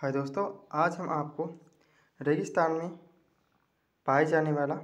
हाय दोस्तों, आज हम आपको रेगिस्तान में पाए जाने वाला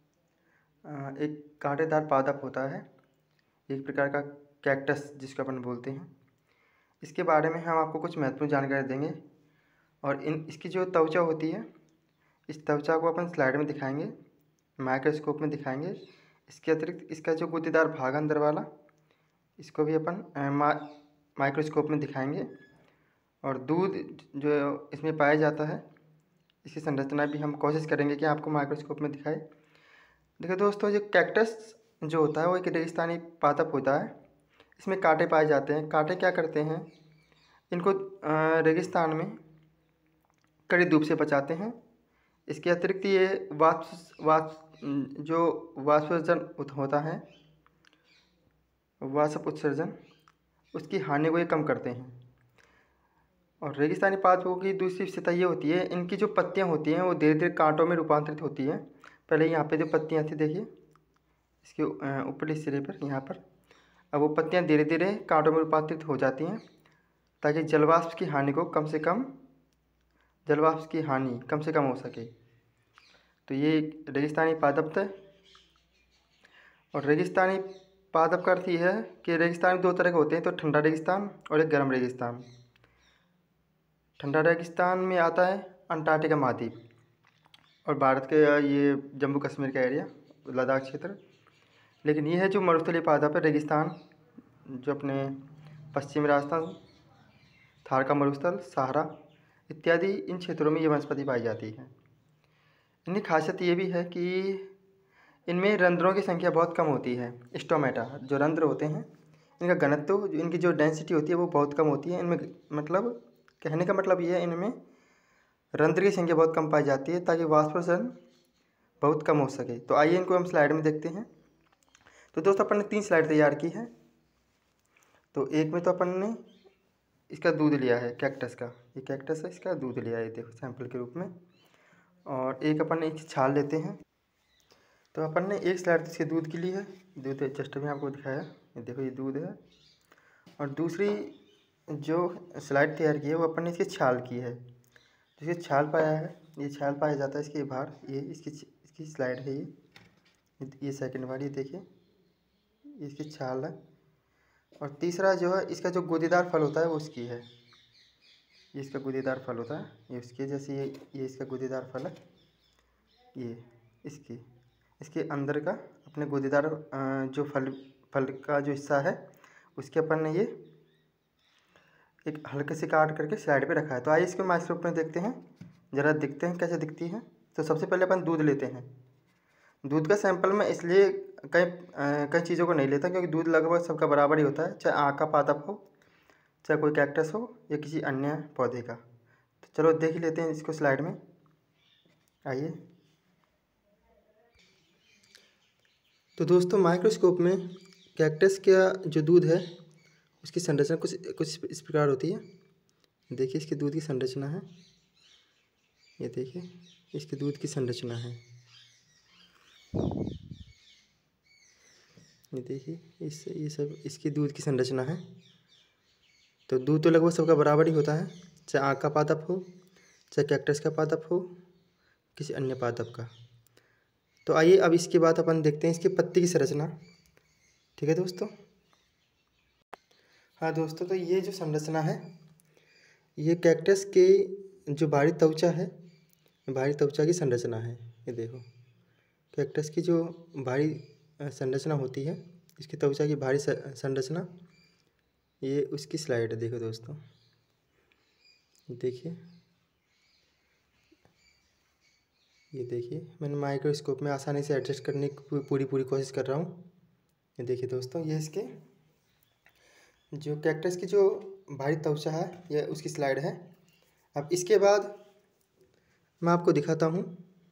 एक कांटेदार पादप होता है, एक प्रकार का कैक्टस जिसको अपन बोलते हैं। इसके बारे में हम आपको कुछ महत्वपूर्ण जानकारी देंगे और इसकी जो त्वचा होती है, इस त्वचा को अपन स्लाइड में दिखाएंगे, माइक्रोस्कोप में दिखाएंगे। इसके अतिरिक्त इसका जो गूदेदार भाग अंदर वाला, इसको भी अपन माइक्रोस्कोप में दिखाएंगे। और दूध जो इसमें पाया जाता है, इसकी संरचना भी हम कोशिश करेंगे कि आपको माइक्रोस्कोप में दिखाए। देखिए दोस्तों, ये कैक्टस जो होता है वो एक रेगिस्तानी पादप होता है। इसमें कांटे पाए जाते हैं। कांटे क्या करते हैं, इनको रेगिस्तान में कड़ी धूप से बचाते हैं। इसके अतिरिक्त ये वाष्पोत्सर्जन होता है, वाष्प उत्सर्जन, उसकी हानि को ये कम करते हैं। और रेगिस्तानी पादपों की दूसरी विशेषता ये होती है, इनकी जो पत्तियां होती हैं वो धीरे धीरे कांटों में रूपांतरित होती हैं। पहले यहाँ पे जो पत्तियां थी, देखिए इसके ऊपरी सिरे पर, यहाँ पर अब वो पत्तियां धीरे धीरे कांटों में रूपांतरित हो जाती हैं, ताकि जलवाष्प की हानि कम से कम हो सके। तो ये रेगिस्तानी पादप है। और रेगिस्तानी पादप का अर्थ ये है कि रेगिस्तान दो तरह के होते हैं, तो ठंडा रेगिस्तान और एक गर्म रेगिस्तान। ठंडा रेगिस्तान में आता है अंटार्कटिका महाद्वीप और भारत के ये जम्मू कश्मीर का एरिया, लद्दाख क्षेत्र। लेकिन ये है जो मरुस्थलीय पादप है, रेगिस्तान जो अपने पश्चिमी राजस्थान, थार का मरुस्थल, सहारा इत्यादि इन क्षेत्रों में ये वनस्पति पाई जाती है। इनकी खासियत ये भी है कि इनमें रंध्रों की संख्या बहुत कम होती है। स्टोमेटा जो रंध्र होते हैं, इनका घनत्व, इनकी जो डेंसिटी होती है वो बहुत कम होती है। इनमें मतलब कहने का मतलब ये है, इनमें रंध्र की संख्या बहुत कम पाई जाती है, ताकि वाष्पोत्सर्जन बहुत कम हो सके। तो आइए इनको हम स्लाइड में देखते हैं। तो दोस्तों, अपन ने 3 स्लाइड तैयार की है। तो एक में तो अपन ने इसका दूध लिया है, कैक्टस का, ये कैक्टस है, इसका दूध लिया है, देखो सैंपल के रूप में। और एक अपन ने इसकी छाल लेते हैं। तो अपन ने एक स्लाइड इसके दूध की ली है, दूध जस्ट में आपको दिखाया, ये देखो ये दूध है। और दूसरी जो स्लाइड तैयार की है वो अपन ने इसकी छाल की है। जिसकी छाल पाया है, ये छाल पाया जाता है इसके बाहर, ये इसकी स्लाइड है, ये सेकंड वाली, देखिए ये इसकी छाल है। और तीसरा जो है, इसका जो गूदेदार फल होता है वो उसकी है, ये इसका गूदेदार फल होता है, ये उसके जैसे ये इसका गूदेदार फल है, ये इसके अंदर का अपने गूदेदार जो फल का जो हिस्सा है, उसके अपन ने ये एक हल्के से काट करके स्लाइड पे रखा है। तो आइए इसको माइक्रोस्कोप में देखते हैं, ज़रा दिखते हैं कैसे दिखती है। तो सबसे पहले अपन दूध लेते हैं। दूध का सैंपल में इसलिए कई चीज़ों को नहीं लेता, क्योंकि दूध लगभग सबका बराबर ही होता है, चाहे आँख का पादप हो, चाहे कोई कैक्टस हो, या किसी अन्य पौधे का। तो चलो देख ही लेते हैं इसको स्लाइड में, आइए। तो दोस्तों, माइक्रोस्कोप में कैक्टस का जो दूध है उसकी संरचना कुछ इस प्रकार होती है। देखिए इसके दूध की संरचना है, ये देखिए इसके दूध की संरचना है, ये देखिए ये सब इसकी दूध की संरचना है। तो दूध तो लगभग सबका बराबर ही होता है, चाहे आँख का पादप हो, चाहे कैक्टस का पादप हो, किसी अन्य पादप का। तो आइए अब इसके बाद अपन देखते हैं इसकी पत्ती की संरचना। ठीक है दोस्तों। हाँ दोस्तों, तो ये जो संरचना है, ये कैक्टस के जो बाहरी त्वचा है, बाहरी त्वचा की संरचना है। ये देखो कैक्टस की जो बाहरी संरचना होती है, इसकी त्वचा की बाहरी संरचना, ये उसकी स्लाइड है। देखो दोस्तों, देखिए ये देखिए, मैंने माइक्रोस्कोप में आसानी से एडजस्ट करने की पूरी कोशिश कर रहा हूँ। ये देखिए दोस्तों, ये इसके जो कैक्टस की जो बाहरी त्वचा है, यह उसकी स्लाइड है। अब इसके बाद मैं आपको दिखाता हूँ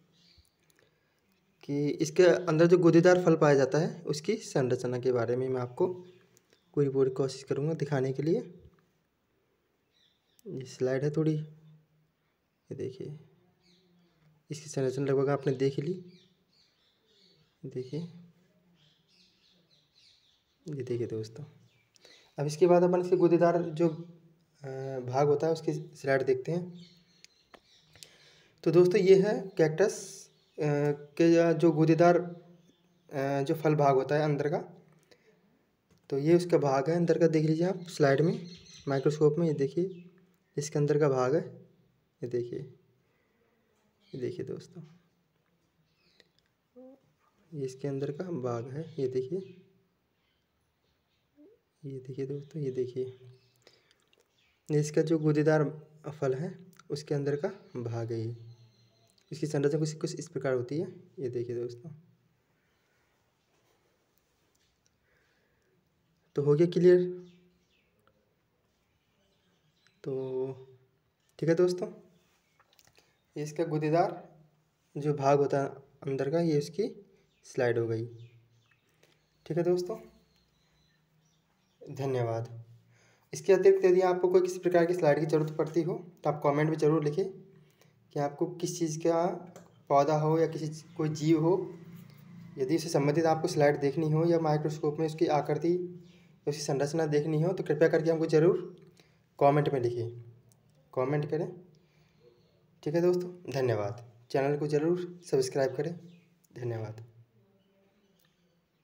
कि इसके अंदर जो गूदेदार फल पाया जाता है उसकी संरचना के बारे में मैं आपको पूरी कोशिश करूँगा दिखाने के लिए। ये स्लाइड है थोड़ी, ये देखिए इसकी संरचना लगभग आपने देख ली। देखिए ये देखिए दोस्तों, अब इसके बाद अपन इसके गूदेदार जो भाग होता है उसकी स्लाइड देखते हैं। तो दोस्तों ये है कैक्टस के जो गूदेदार जो फल भाग होता है अंदर का, तो ये उसका भाग है अंदर का। देख लीजिए आप स्लाइड में माइक्रोस्कोप में, ये देखिए इसके अंदर का भाग है। ये देखिए दोस्तों, ये इसके अंदर का भाग है। ये देखिए दोस्तों, ये देखिए इसका जो गूदेदार फल है उसके अंदर का भाग है। ये इसकी संरचना कुछ इस प्रकार होती है। ये देखिए दोस्तों, तो हो गया क्लियर। तो ठीक है दोस्तों, ये इसका गूदेदार जो भाग होता है अंदर का, ये इसकी स्लाइड हो गई। ठीक है दोस्तों, धन्यवाद। इसके अतिरिक्त यदि आपको कोई किसी प्रकार की स्लाइड की ज़रूरत पड़ती हो तो आप कमेंट में ज़रूर लिखें कि आपको किस चीज़ का पौधा हो या कोई जीव हो, यदि उससे संबंधित आपको स्लाइड देखनी हो या माइक्रोस्कोप में उसकी आकृति, उसकी संरचना देखनी हो, तो कृपया करके हमको ज़रूर कमेंट में लिखें, कमेंट करें। ठीक है दोस्तों, धन्यवाद। चैनल को ज़रूर सब्सक्राइब करें। धन्यवाद।